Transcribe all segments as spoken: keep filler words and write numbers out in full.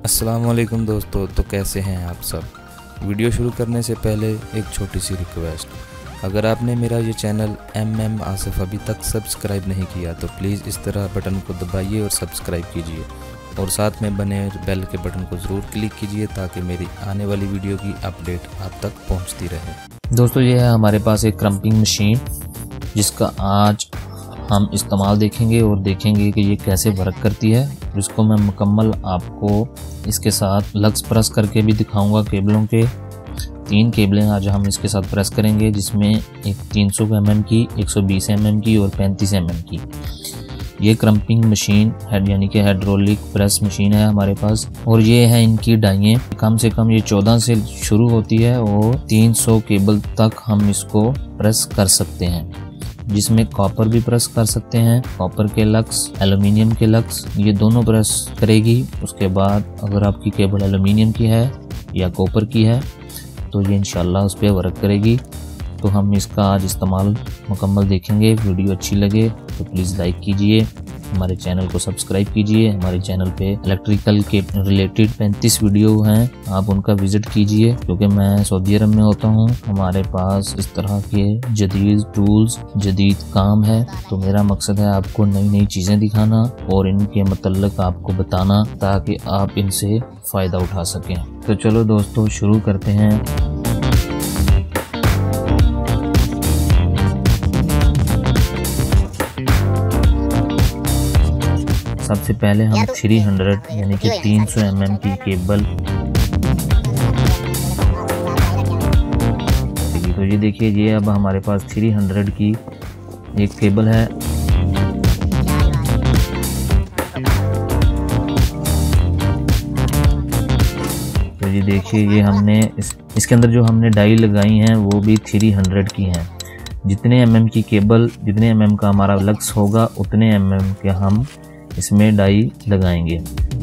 अस्सलामुअलैकुम दोस्तों, तो कैसे हैं आप सब। वीडियो शुरू करने से पहले एक छोटी सी रिक्वेस्ट, अगर आपने मेरा ये चैनल एम एम आसिफ अभी तक सब्सक्राइब नहीं किया तो प्लीज़ इस तरह बटन को दबाइए और सब्सक्राइब कीजिए और साथ में बने बेल के बटन को ज़रूर क्लिक कीजिए ताकि मेरी आने वाली वीडियो की अपडेट आप तक पहुंचती रहे। दोस्तों, ये है हमारे पास एक क्रम्पिंग मशीन जिसका आज हम इस्तेमाल देखेंगे और देखेंगे कि ये कैसे वर्क करती है। इसको मैं मुकम्मल आपको इसके साथ लग्स प्रेस करके भी दिखाऊंगा। केबलों के तीन केबलें आज हम इसके साथ प्रेस करेंगे, जिसमें एक तीन सौ एम एम की, एक सौ बीस एम एम की और पैंतीस एम एम की। ये क्रम्पिंग मशीन हेड यानी कि हाइड्रोलिक प्रेस मशीन है हमारे पास। और ये है इनकी डाइयाँ, कम से कम ये चौदह से शुरू होती है और तीन सौ केबल तक हम इसको प्रेस कर सकते हैं, जिसमें कॉपर भी प्रेस कर सकते हैं। कॉपर के लग्स, एल्युमिनियम के लग्स, ये दोनों प्रेस करेगी। उसके बाद अगर आपकी केबल एल्युमिनियम की है या कॉपर की है तो ये इंशाल्लाह उस पर वर्क करेगी। तो हम इसका आज इस्तेमाल मुकम्मल देखेंगे। वीडियो अच्छी लगे तो प्लीज़ लाइक कीजिए, हमारे चैनल को सब्सक्राइब कीजिए। हमारे चैनल पे इलेक्ट्रिकल के रिलेटेड पैंतीस वीडियो हैं, आप उनका विजिट कीजिए। क्योंकि मैं सऊदी अरब में होता हूँ, हमारे पास इस तरह के जदीद टूल्स, जदीद काम है, तो मेरा मकसद है आपको नई नई चीज़ें दिखाना और इनके मतलब आपको बताना ताकि आप इनसे फ़ायदा उठा सकें। तो चलो दोस्तों, शुरू करते हैं। सबसे पहले हम तीन सौ यानी कि तीन सौ एम एम की केबल, तो ये देखिए, ये अब हमारे पास तीन सौ की एक केबल है। तो ये देखिए, ये हमने इस, इसके अंदर जो हमने डाई लगाई हैं वो भी तीन सौ की हैं। जितने एम एम की केबल, जितने एम एम का हमारा लग्स होगा उतने एम एम के हम इसमें डाई लगाएंगे।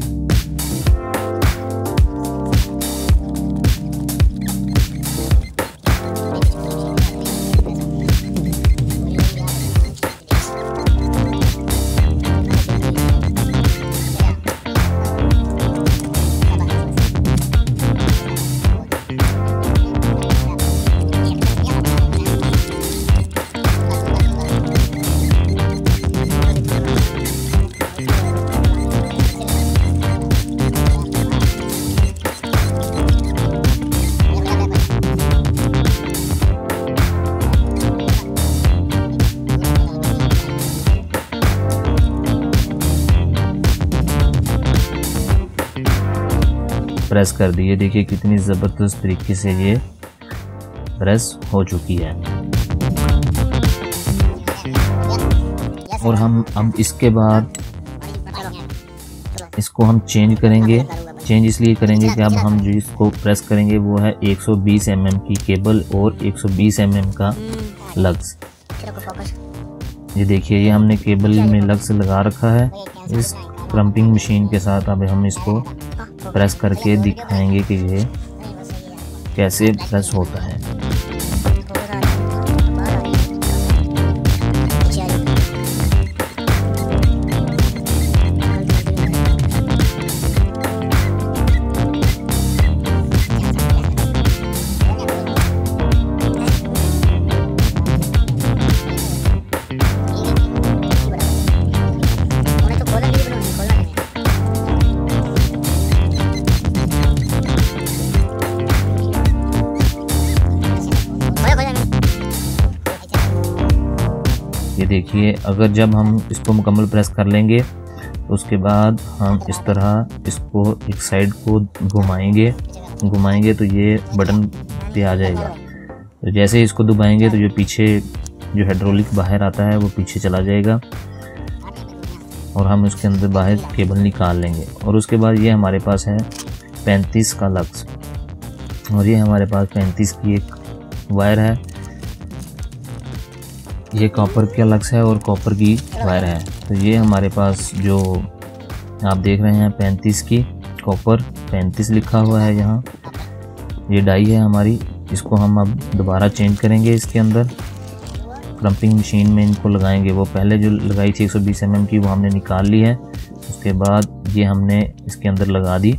प्रेस कर दिए, देखिए कितनी ज़बरदस्त तरीके से ये प्रेस हो चुकी है। और हम अब इसके बाद इसको हम चेंज करेंगे। चेंज इसलिए करेंगे कि अब हम जो इसको प्रेस करेंगे वो है एक सौ बीस एम एम की केबल और एक सौ बीस एम एम का लग्स। ये देखिए, ये हमने केबल में लग्स लगा रखा है। इस क्रम्पिंग मशीन के साथ अब हम इसको प्रेस करके दिखाएंगे कि ये कैसे प्रेस होता है। ये देखिए, अगर जब हम इसको मुकम्मल प्रेस कर लेंगे तो उसके बाद हम इस तरह इसको एक साइड को घुमाएंगे घुमाएंगे तो ये बटन पे आ जाएगा। तो जैसे इसको दबाएंगे तो जो पीछे जो हाइड्रोलिक बाहर आता है वो पीछे चला जाएगा और हम उसके अंदर बाहर केबल निकाल लेंगे। और उसके बाद ये हमारे पास है पैंतीस का लग्स और ये हमारे पास पैंतीस की एक वायर है। ये कॉपर का लग्स है और कॉपर की वायर है। तो ये हमारे पास जो आप देख रहे हैं पैंतीस की, कॉपर पैंतीस लिखा हुआ है यहाँ। ये डाई है हमारी, इसको हम अब दोबारा चेंज करेंगे इसके अंदर। क्रम्पिंग मशीन में इनको लगाएंगे। वो पहले जो लगाई थी एक सौ बीस एम एम की वो हमने निकाल ली है। उसके बाद ये हमने इसके अंदर लगा दी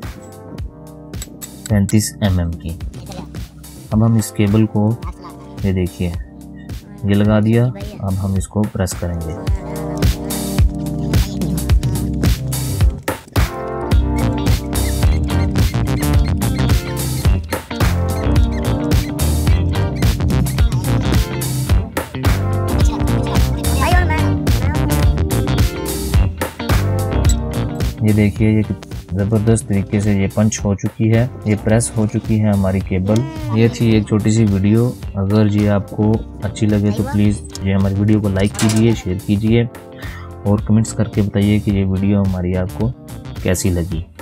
पैंतीस एम एम की। अब हम इस केबल को, ये देखिए ये लगा दिया। अब हम इसको प्रेस करेंगे। ये देखिए ये ज़बरदस्त तरीके से ये पंच हो चुकी है, ये प्रेस हो चुकी है हमारी केबल। ये थी एक छोटी सी वीडियो। अगर ये आपको अच्छी लगे तो प्लीज़ ये हमारी वीडियो को लाइक कीजिए, शेयर कीजिए और कमेंट्स करके बताइए कि ये वीडियो हमारी आपको कैसी लगी।